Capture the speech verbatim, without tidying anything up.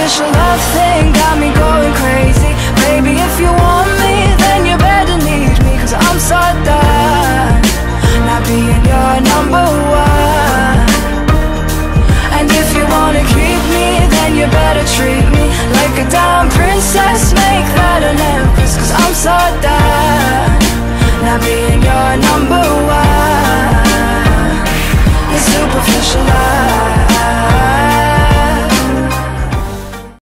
superficial love thing got me going crazy. Baby, if you want me, then you better need me, cause I'm so done not being your number one. And if you wanna keep me, then you better treat me like a damn princess, make that an empress, cause I'm so done not being your number one.